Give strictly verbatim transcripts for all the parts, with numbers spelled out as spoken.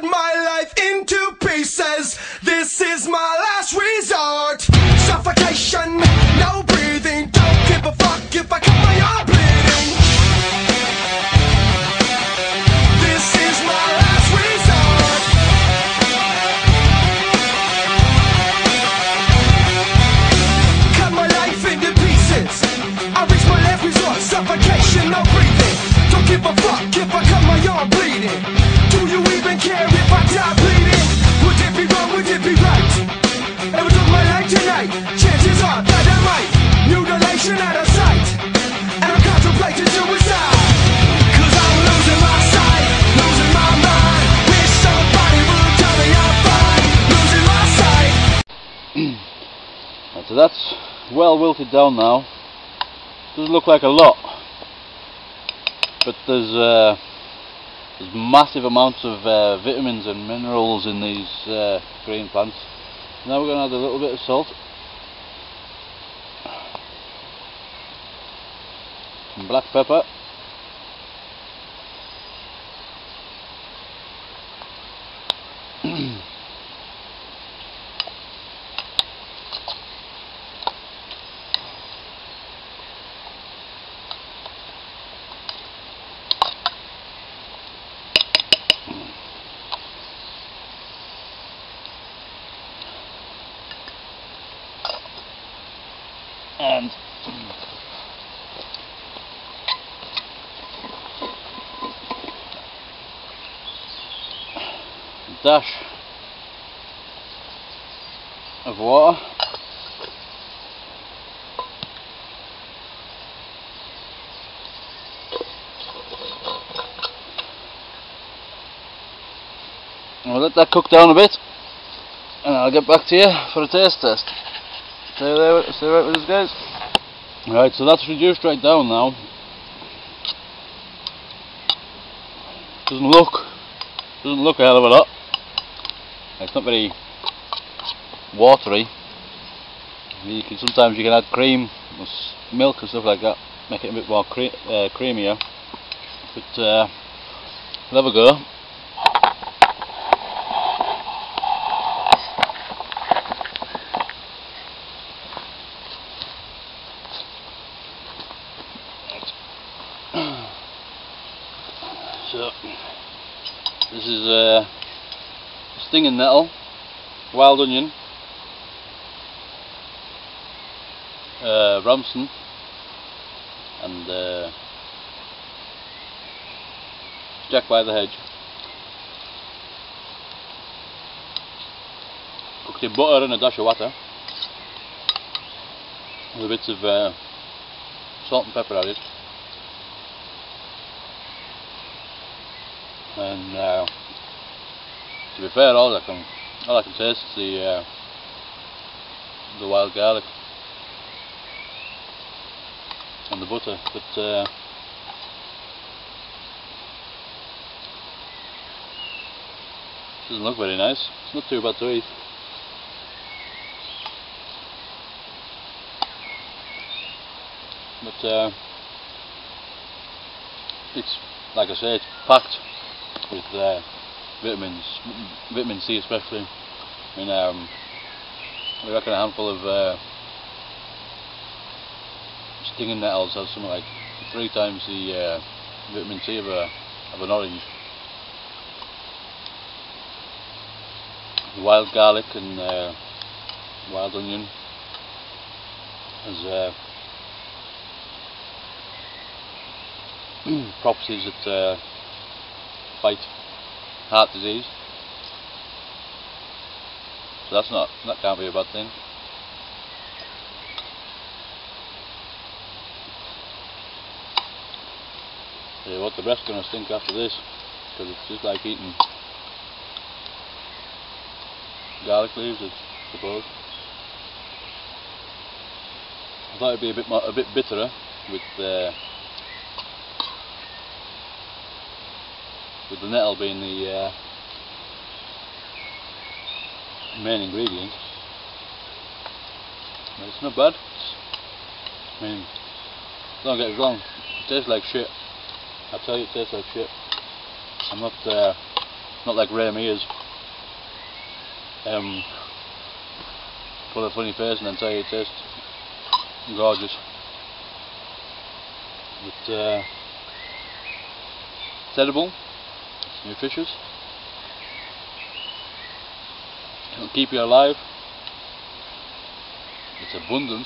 cut my life into pieces. This is my last resort. Suffocation, no breathing. Don't give a fuck if I cut my arm bleeding. This is my last resort. Cut my life into pieces. I reach my last resort. Suffocation, no breathing. Don't give a fuck if I cut my arm bleeding. Do you even care if I die bleeding? Would it be wrong, would it be right? If I took my life tonight, chances are that I might. Mutilation out of sight, and I'm contemplating suicide. Cause I'm losing my sight, losing my mind. Wish somebody would tell me I'm fine. Losing my sight. Right, so that's well wilted down now. Doesn't look like a lot, but there's uh, there's massive amounts of uh, vitamins and minerals in these uh, green plants. Now we're going to add a little bit of salt, some black pepper, and a dash of water. And we'll let that cook down a bit, and I'll get back to you for a taste test. Stay there, stay right with us, guys. Right, so that's reduced right down now. Doesn't look, doesn't look a hell of a lot. It's not very watery. You can sometimes you can add cream, or milk and stuff like that, make it a bit more cre uh, creamier. But uh, we'll have a go. So this is uh, stinging nettle, wild onion, uh, Ramson, and uh, Jack by the hedge. Cooked in butter and a dash of water, with bits of uh, salt and pepper added. And uh, to be fair, all I can all I can taste is the uh, the wild garlic and the butter, but uh, doesn't look very nice. It's not too bad to eat. But uh, it's, like I say, it's packed with uh, vitamins, vitamin C especially. I mean, um, we reckon a handful of uh, stinging nettles has something like three times the uh, vitamin C of, a, of an orange. Wild garlic and uh, wild onion has uh, properties that uh, fight heart disease, so that's not that can't be a bad thing. Yeah, what the breast's gonna stink after this, because it's just like eating garlic leaves, I suppose. I thought it'd be a bit more, a bit bitterer with uh, with the nettle being the uh, main ingredient. But it's not bad. It's, I mean, don't get it wrong, it tastes like shit. I tell you, it tastes like shit. I'm not uh, not like Ray Mears. Um, put a funny face and then say it tastes gorgeous. But uh, it's edible, it's nutritious, it'll keep you alive, it's abundant.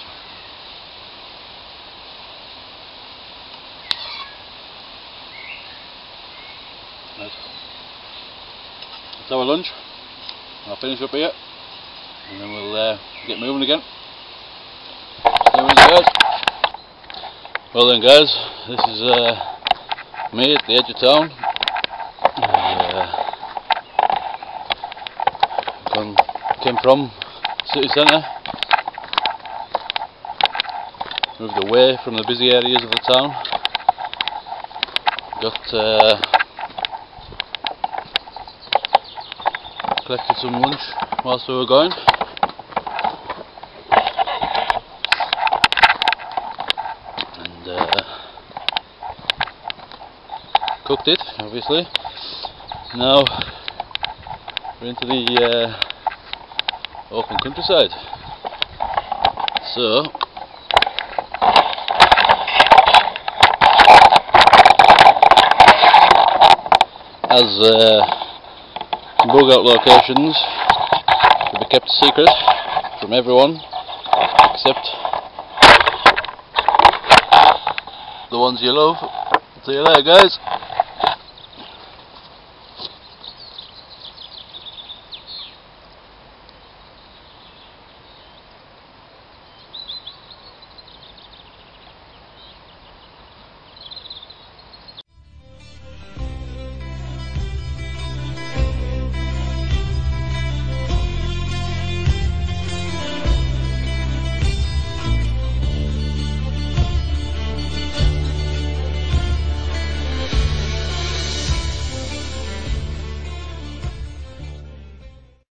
Right. That's our lunch. I'll finish up here and then we'll uh, get moving again. Stay with us, guys. Well then guys, this is uh, me at the edge of town. Uh, come, came from city centre, moved away from the busy areas of the town, got uh, collected some lunch whilst we were going, and uh, cooked it obviously. Now we're into the uh, open countryside, so as uh, bug out locations to be kept secret from everyone except the ones you love. See you later, guys.